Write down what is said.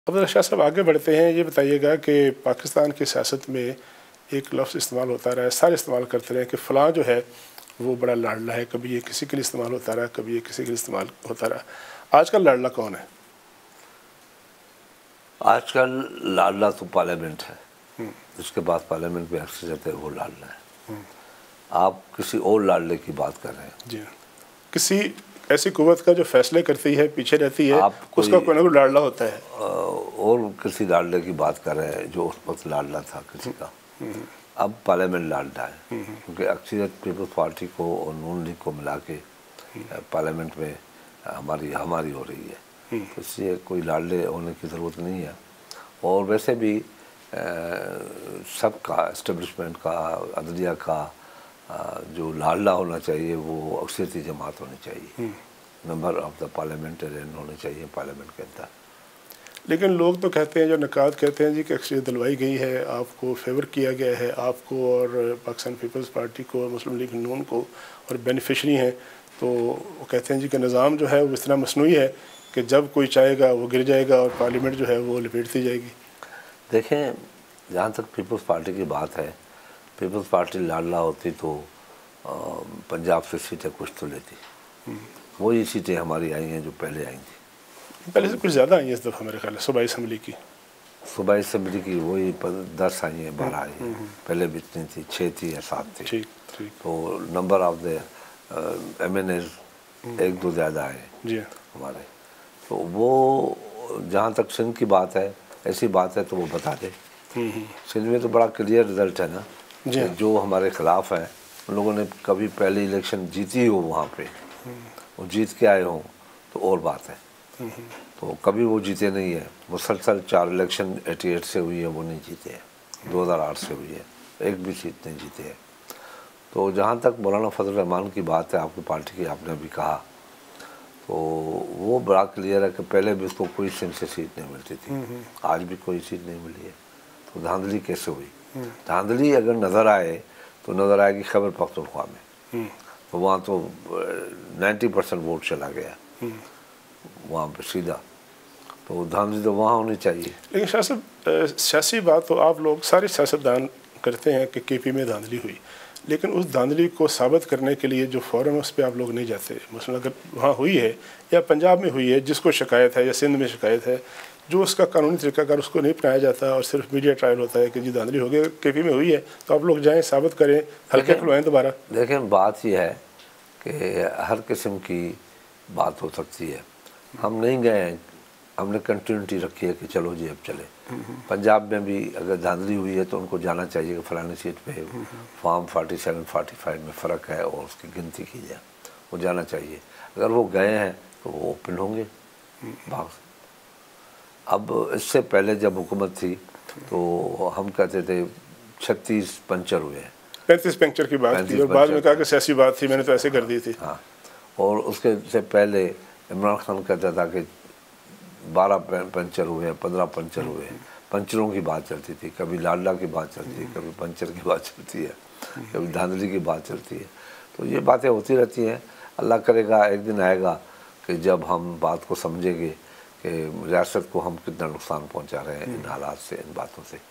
अब शाह साहब आगे बढ़ते हैं, ये बताइएगा कि पाकिस्तान की सियासत में एक लफ्ज़ इस्तेमाल होता रहा है, सारे इस्तेमाल करते रहे कि फ़लाँ जो है वो बड़ा लाडला है, कभी ये किसी के लिए इस्तेमाल होता रहा, कभी ये किसी के लिए इस्तेमाल होता रहा। आजकल लाडला कौन है? आजकल लाडला तो पार्लियामेंट है, जिसके पास पार्लियामेंट में अक्सरियत है वो लाडला है। आप किसी और लाडले की बात कर रहे हैं जी, किसी ऐसी कुव्वत का जो फैसले करती है, पीछे रहती है, उसका कोई ना कोई लाडला होता है। और किसी लाडले की बात कर रहे हैं जो उस वक्त लाडला था किसी का। अब पार्लियामेंट लाडला है, क्योंकि अक्सरियत पीपल्स पार्टी को और नून लीग को मिला के पार्लियामेंट में हमारी हो रही है, तो इसलिए कोई लाडले होने की ज़रूरत नहीं है। और वैसे भी सबका इस्टेब्लिशमेंट का, अदलिया का जो लाडला होना चाहिए वो अक्सरियती जमात होनी चाहिए, नंबर ऑफ द पार्लियामेंटेरियन होने चाहिए पार्लियामेंट के अंदर। लेकिन लोग तो कहते हैं, जो नकाद कहते हैं जी कि अक्सरियत दिलवाई गई है, आपको फेवर किया गया है, आपको और पाकिस्तान पीपल्स पार्टी को और मुस्लिम लीग नून को, और बेनिफिशरी हैं, तो वो कहते हैं जी कि निज़ाम जो है वो इतना मसनूई है कि जब कोई चाहेगा वो गिर जाएगा और पार्लियामेंट जो है वो लपेटती जाएगी। देखें, जहाँ तक पीपल्स पार्टी की बात है, पीपल्स पार्टी लाडला होती तो पंजाब से सीटें कुछ तो लेती। वही सीटें हमारी आई हैं जो पहले आई थी। पहले से कुछ ज़्यादा आई हैं इस दफ़ा मेरे ख्याल है, सूबाई असम्बली की। सूबाई असम्बली की वही 10 आई हैं, 12 आई हैं। पहले भी इतनी थी, 6 थी या 7 थी। ठीक ठीक। तो नंबर ऑफ द MNAs 1-2 ज़्यादा आए जी हमारे। तो वो जहाँ तक सिंध की बात है, ऐसी बात है तो वो बता दे। सिंध में तो बड़ा क्लियर रिजल्ट है ना, जो हमारे खिलाफ है उन लोगों ने कभी पहली इलेक्शन जीती हो वहाँ पे, वो जीत के आए हों तो और बात है। तो कभी वो जीते नहीं है। मुसलसल 4 इलेक्शन 88 से हुई है, वो नहीं जीते हैं। 2008 से हुई है, एक भी सीट नहीं जीते हैं। तो जहाँ तक मौलाना फजल रहमान की बात है, आपकी पार्टी की, आपने भी कहा, तो वो बड़ा क्लियर है कि पहले भी उसको कोई सिंध से सीट नहीं मिलती थी, आज भी कोई सीट नहीं मिली है। तो धांधली कैसे हुई? धांधली अगर नज़र आए तो नज़र आएगी खैबर पख्तूनख्वा में, तो वहाँ तो 90% वोट चला गया वहाँ पे सीधा। तो धांधली तो वहाँ होनी चाहिए। लेकिन शाह साहब, सियासी बात तो आप लोग सारे सियासतदान करते हैं कि KP में धांधली हुई, लेकिन उस धांधली को साबित करने के लिए जो फोरम है उस पर आप लोग नहीं जाते। मसलन अगर वहाँ हुई है या पंजाब में हुई है, जिसको शिकायत है, या सिंध में शिकायत है, जो उसका कानूनी तरीकाकार उसको नहीं अपनाया जाता और सिर्फ मीडिया ट्रायल होता है कि जी धांधली हो गई, KP में हुई है, तो आप लोग जाएँ, साबित करें, हल्के खुलवाएँ दोबारा। देखें, बात यह है कि हर किस्म की बात हो सकती है। हम नहीं गए हैं, हमने कंटिन्यूटी रखी है कि चलो जी अब चले। पंजाब में भी अगर धांधली हुई है तो उनको जाना चाहिए कि फलानी सीट पे फॉर्म 47-45 में फ़र्क है और उसकी गिनती की जाए, वो जाना चाहिए। अगर वो गए हैं तो वो ओपन होंगे भाग। अब इससे पहले जब हुकूमत थी तो हम कहते थे 36 पंचर हुए हैं, 35 पंचर की बात थी और बाद में कहा कि सियासी बात थी, मैंने तो ऐसे कर दी थी। हाँ, और उसके से पहले इमरान खान कहता था कि 12 पंचर हुए हैं, 15 पंचर हुए हैं। पंचरों की बात चलती थी, कभी लाडला की बात चलती है, कभी पंचर की बात चलती है, कभी धांधली की बात चलती है। तो ये बातें होती रहती हैं। अल्लाह करेगा एक दिन आएगा कि जब हम बात को समझेंगे कि रियासत को हम कितना नुकसान पहुंचा रहे हैं इन हालात से, इन बातों से।